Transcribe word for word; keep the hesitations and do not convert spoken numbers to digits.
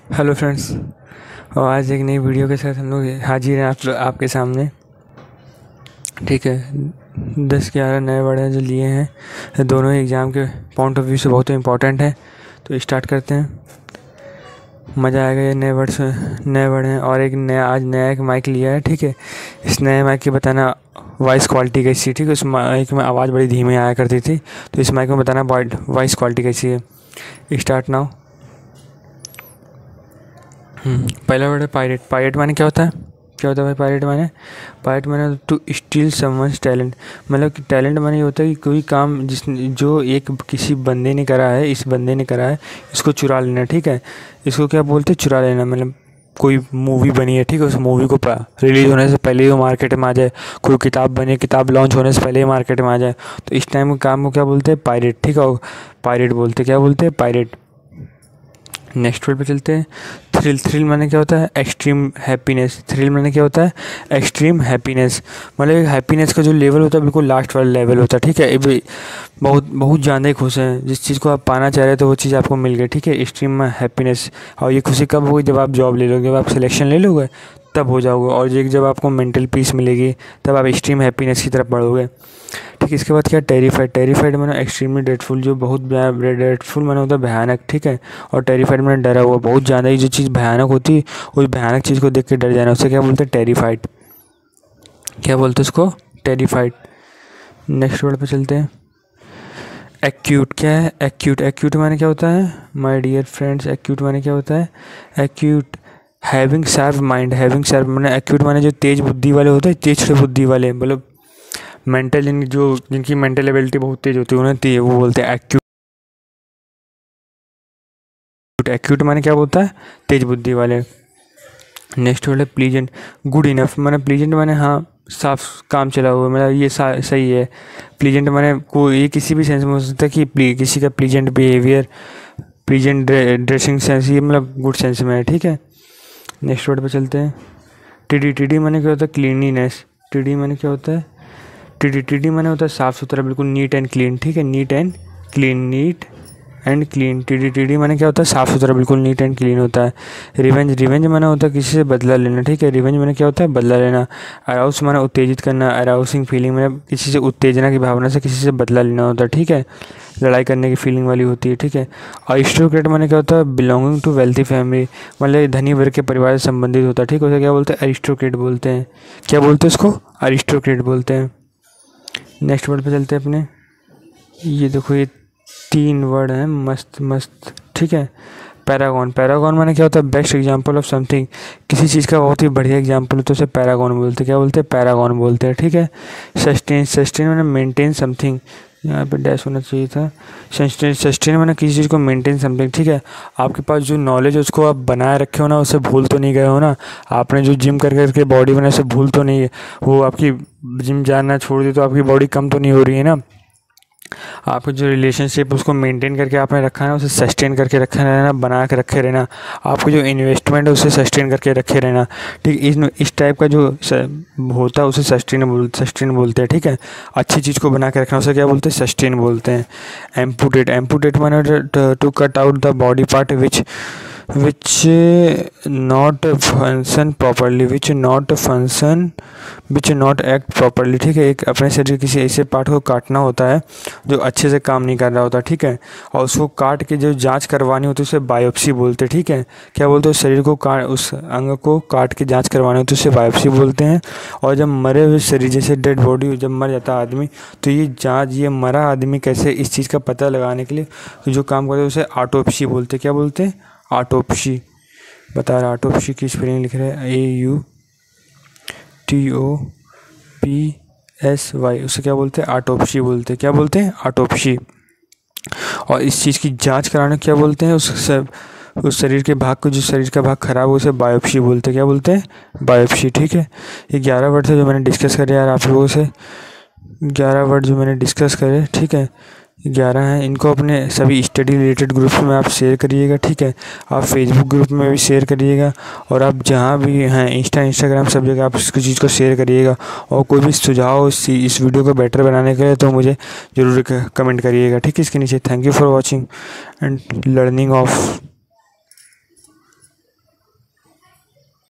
Hello friends. और आज एक नई वीडियो के साथ हम लोग हाजिर हैं आप आपके सामने। ठीक है, दस ग्यारह नए वर्ड हैं जो लिए हैं, दोनों एग्ज़ाम के पॉइंट ऑफ व्यू से बहुत इंपॉर्टेंट है। तो स्टार्ट करते हैं, मज़ा आएगा। ये नए वर्ड्स नए वर्ड हैं और एक नया आज नया एक माइक लिया है। ठीक है, इस नए माइक की बताना वॉइस क्वालिटी कैसी है। ठीक है, उस माइक में आवाज़ बड़ी धीमी आया करती थी, तो इस माइक में बताना वॉइस क्वालिटी कैसी है। Start now. पहला वर्ड है पायरेट। पायरेट माने क्या होता है? क्या होता है भाई पायरेट माने? पायरेट माने टू स्टील समवन्स टैलेंट। मतलब कि टैलेंट माने ये होता है कि कोई काम जिस जो एक किसी बंदे ने करा है, इस बंदे ने करा है, इसको चुरा लेना। ठीक है, इसको क्या बोलते हैं? चुरा लेना। मतलब कोई मूवी बनी है, ठीक है, उस मूवी को रिलीज़ होने से पहले ही वो मार्केट में आ जाए। कोई किताब बनी है, किताब लॉन्च होने से पहले ही मार्केट में आ जाए, तो इस टाइम के काम को क्या बोलते हैं? पायरेट। ठीक है, पायरेट बोलते क्या बोलते हैं? पायरेट। नेक्स्ट वर्ड पे चलते हैं। थ्रिल। थ्रिल माने क्या होता है? Extreme happiness. थ्रिल माने क्या होता है? Extreme happiness. मतलब हैप्पीनेस का जो लेवल होता है बिल्कुल लास्ट वाला लेवल होता है। ठीक है, ये बहुत बहुत ज़्यादा खुश हैं, जिस चीज़ को आप पाना चाह रहे थे वो चीज़ आपको मिल गई। ठीक है, एक्सट्रीम हैप्पीनेस। और ये खुशी कब होगी? जब आप जॉब ले लोगे, जब आप सिलेक्शन ले लोगे तब हो जाओगे। और ये जब आपको मेंटल पीस मिलेगी तब आप एक्सट्रीम हैप्पीनेस की तरफ बढ़ोगे। ठीक है, इसके बाद क्या? टेरिफाइड। टेरिफाइड माने एक्सट्रीमली ड्रेडफुल, जो बहुत ड्रेडफुल माने होता है भयानक। ठीक है, और टेरिफाइड माने डरा हुआ, बहुत ज़्यादा ही जो चीज़ भयानक होती है उस भयानक चीज़ को देख के डर जाना, उसे क्या बोलते हैं? टेरिफाइड। क्या बोलते हैं उसको? टेरिफाइड। नेक्स्ट वर्ड पे चलते हैं। एक्यूट। क्या है एक्यूट? एक्यूट माने क्या होता है माय डियर फ्रेंड्स? एक्यूट माने क्या होता है? Acute having sharp mind. Having sharp माने एक्यूट माने जो तेज बुद्धि वाले होते हैं, तीक्ष्ण बुद्धि वाले, मतलब मेंटल जिन जो जिनकी मेंटल एबिलिटी बहुत तेज होती है उन्हें ते, वो बोलते हैं एक्यूट। एक्यूट माने क्या बोलता है? तेज बुद्धि वाले। नेक्स्ट वर्ड है प्लीजेंट। गुड इनफ माने प्लीजेंट माने हाँ साफ काम चला हुआ, मतलब ये सही है। प्लीजेंट माने को ये किसी भी सेंस में हो सकता है कि किसी का pleasant behaviour, pleasant dressing sense, ये मतलब गुड सेंस में है। ठीक है, नेक्स्ट वर्ड पे चलते हैं। टीडी। टीडी माने क्या होता है? क्लीनिनेस। टीडी माने क्या होता है? टीडी। टीडी माने होता है साफ़ सुथरा, बिल्कुल नीट एंड क्लीन। ठीक है, neat and clean, neat and clean. Tidy. Tidy माने क्या होता है? साफ़ सुथरा, बिल्कुल नीट एंड क्लीन होता है। रिवेंज। रिवेंज माने होता है किसी से बदला लेना। ठीक है, रिवेंज माने क्या होता है? बदला लेना। अराउस माने उत्तेजित करना, अराउसिंग फीलिंग, मतलब किसी से उत्तेजना की भावना से किसी से बदला लेना होता है। ठीक है, लड़ाई करने की फीलिंग वाली होती है। ठीक है, अरिस्टोक्रेट माने क्या होता है? बिलोंगिंग टू वेल्थी फैमिली, मतलब धनी वर्ग के परिवार से संबंधित होता है। ठीक है, उसे क्या बोलते हैं? अरिस्टोक्रेट बोलते हैं। क्या बोलते हैं उसको? अरिस्टोक्रेट बोलते हैं। नेक्स्ट वर्ड पे चलते हैं अपने। ये देखो, ये तीन वर्ड हैं मस्त मस्त। ठीक है, पैरागॉन। पैरागॉन माने क्या होता है? बेस्ट एग्जांपल ऑफ समथिंग, किसी चीज़ का बहुत ही बढ़िया एग्जांपल हो तो उसे पैरागॉन बोलते हैं। क्या बोलते हैं? पैरागॉन बोलते हैं। ठीक है, सस्टेन। सस्टेन माने मेंटेन समथिंग, यहाँ पे डैश होना चाहिए था। सस्टेन। सस्टेन माने किसी चीज़ को मेंटेन समथिंग। ठीक है, आपके पास जो नॉलेज है उसको आप बनाए रखे हो ना, उसे भूल तो नहीं गए हो ना। आपने जो जिम कर करके बॉडी बनाई उसे भूल तो नहीं, वो आपकी जिम जाना छोड़ दी तो आपकी बॉडी कम तो नहीं हो रही है ना। आपका जो रिलेशनशिप उसको मेंटेन करके आपने रखा है ना, उसे सस्टेन करके रखा रहना, बना के रखे रहना। आपको जो इन्वेस्टमेंट है उसे सस्टेन करके रखे रहना। ठीक, इस इस टाइप का जो होता है उसे सस्टेन बोल सस्टेन बोलते हैं। ठीक है, अच्छी चीज़ को बना के रखना उसे क्या बोलते हैं? सस्टेन बोलते हैं। एम्पुटेट। एम्पुटेट माने to cut out the body part which which not function properly, which not function which not act properly। ठीक है, एक अपने शरीर किसी ऐसे पार्ट को काटना होता है जो अच्छे से काम नहीं कर रहा होता। ठीक है, और उसको काट के जो जांच करवानी होती है उसे बायोप्सी बोलते हैं। ठीक है, क्या बोलते हैं? उस शरीर को काट उस अंग को काट के जांच करवानी होती है उसे बायोप्सी बोलते हैं। और जब मरे हुए शरीर, जैसे डेड बॉडी जब मर जाता है आदमी, तो ये जांच, ये मरा आदमी कैसे, इस चीज़ का पता लगाने के लिए जो काम करते हैं उसे ऑटोप्सी बोलते हैं। क्या बोलते हैं? ऑटोप्सी। बता रहा ऑटोप्सी की स्पेलिंग लिख रहे हैं A U T O P S Y, उसे क्या बोलते हैं? ऑटोप्सी बोलते हैं। क्या बोलते हैं? ऑटोप्सी। और इस चीज़ की जांच कराने क्या बोलते हैं? उस सब उस शरीर के भाग को, जो शरीर का भाग खराब हो उसे बायोप्सी बोलते हैं। क्या बोलते हैं? बायोप्सी। ठीक है, ये ग्यारह वर्ड थे जो मैंने डिस्कस करे यार आप लोगों से। ग्यारह वर्ड जो मैंने डिस्कस करे, ठीक है, ग्यारह हैं। इनको अपने सभी स्टडी रिलेटेड ग्रुप्स में आप शेयर करिएगा। ठीक है, आप फेसबुक ग्रुप में भी शेयर करिएगा, और आप जहाँ भी हैं इंस्टा इंस्टाग्राम सब जगह आप इसकी चीज़ को शेयर करिएगा। और कोई भी सुझाव इस इस वीडियो को बेटर बनाने के लिए तो मुझे ज़रूर कमेंट करिएगा। ठीक है, इसके नीचे। Thank you for watching and learning of